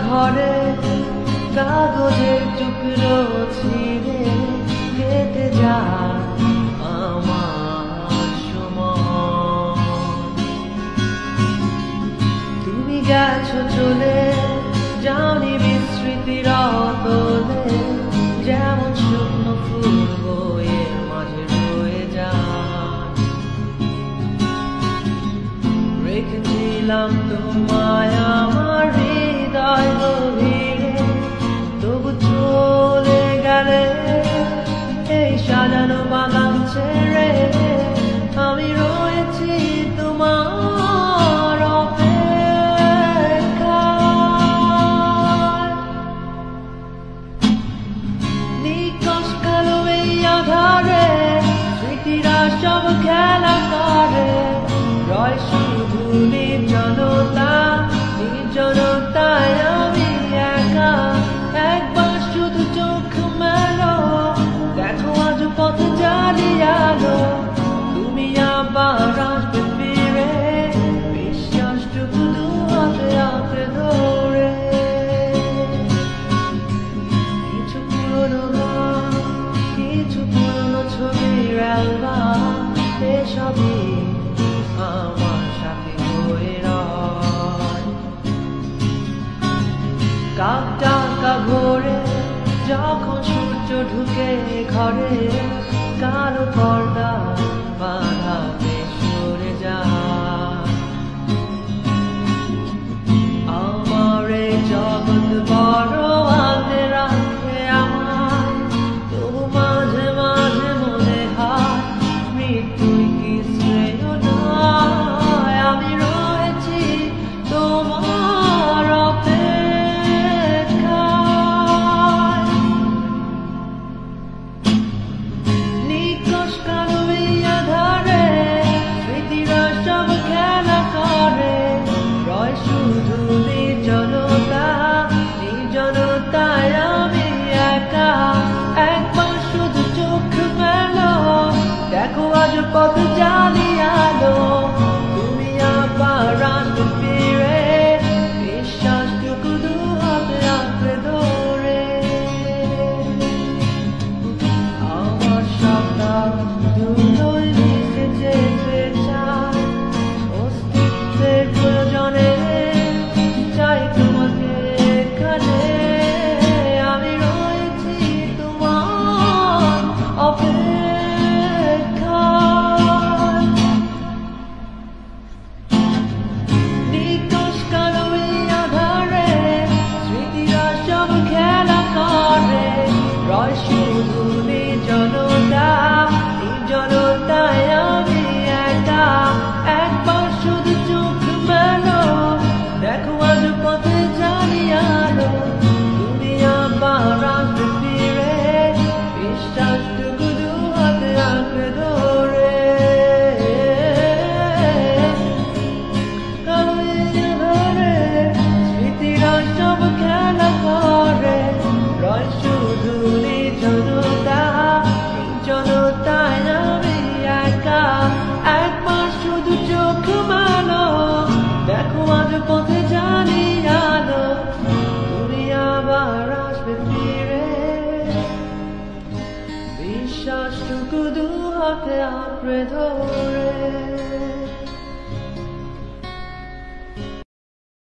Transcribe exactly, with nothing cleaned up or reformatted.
ঘরে কাগজের টুকরো ছিঁড়ে কেটে যায় আমার সময়। তুমি গেছো চলে জানি বিস্মৃতির অতলে, যেমন শুকনো ফুল বয়ে মাঝে রয়ে যায়। রেখেছিলাম তোমায় আমার হৃদয় গভীরে, তবু চলে গেলে এই সাজানো বাগান ছেড়ে। আমি রয়েছি তোমার অপেক্ষায়। নিকশ কালো এই আধারে স্মৃতিরা সব খেলা করে, রয় শুধু নির্জনতা। নির্জনতায় আমি একা, একবার শুধু চোখ মেলো, দেখো আজ পথ জ্বালিয়ালো। তুমি আবার আসবে ফিরে, বিশ্বাসটুকু দু হাতে আঁকড়ে ধরে। কিছু পুরনো গান, কিছু পুরনো ছবির অ্যালবাম, এসবই আমার সাথে হয়ে রয়। কাক টাকা ভোরে যখন সূর্য ঢুকে ঘরে, কালো পর্দা বাঁধাতে সরে যায়। আমার এই জগৎ বড় আঁকড়ে রাখে আমায়, তবু মাঝে মাঝে মনে হয় মৃত্যুই কি শ্রেয় নয়। আমি রয়েছি তোমার অপেক্ষায়। নিকশ কালো এই আধারে স্মৃতিরা সব খেলা করে, রয় শুধু নির্জনতা। নির্জনতায় আমি একা, একবার শুধু চোখ মেলো, দেখো আজ পথ জ্বালিয়ালো। তুমি আবার আসবে ফিরে, বিশ্বাসটুকু দু হাতে আঁকড়ে ধরে। আমার সন্তান দুটোই মিশে যেতে চায়, অস্তিত্বের প্রয়োজনে চাই তোমাকে এখানে। আমি রয়েছি তোমার অপেক্ষায়। নিকশ কালো এই আধারে স্মৃতিরা সব খেলা করে, রয় শুধু নির্জনতা। নির্জনতায় আমি একা, একবার শুধু চোখ মেলো, দেখো আজ পথে জ্বালিয়ালো। তুমি আবার আসবে ফিরে, বিশ্বাসটুকু দু হাতে আঁকড়ে ধরে। কালো এই আধারে স্মৃতিরা সব খেলা করে, রয় শুধু নির্জনতা। নির্জনতায় আমি একা, একবার শুধু চোখ মেলো, দেখো আজ পথে জ্বালিয়ালো। তুমি আবার আসবে ফিরে, বিশ্বাসটুকু দু হাতে আঁকড়ে ধরে।